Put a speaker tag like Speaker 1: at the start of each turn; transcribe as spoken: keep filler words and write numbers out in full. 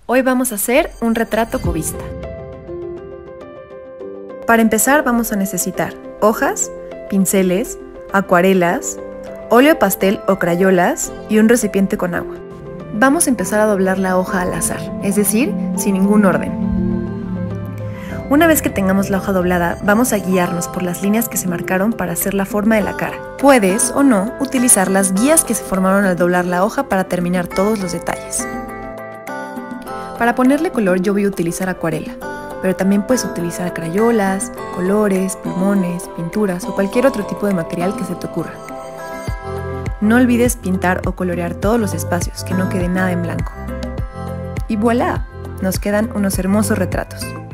Speaker 1: Hoy vamos a hacer un retrato cubista. Para empezar vamos a necesitar hojas, pinceles, acuarelas, óleo pastel o crayolas y un recipiente con agua. Vamos a empezar a doblar la hoja al azar, es decir, sin ningún orden. Una vez que tengamos la hoja doblada, vamos a guiarnos por las líneas que se marcaron para hacer la forma de la cara. Puedes o no utilizar las guías que se formaron al doblar la hoja para terminar todos los detalles. Para ponerle color yo voy a utilizar acuarela, pero también puedes utilizar crayolas, colores, plumones, pinturas o cualquier otro tipo de material que se te ocurra. No olvides pintar o colorear todos los espacios, que no quede nada en blanco. Y voilà, nos quedan unos hermosos retratos.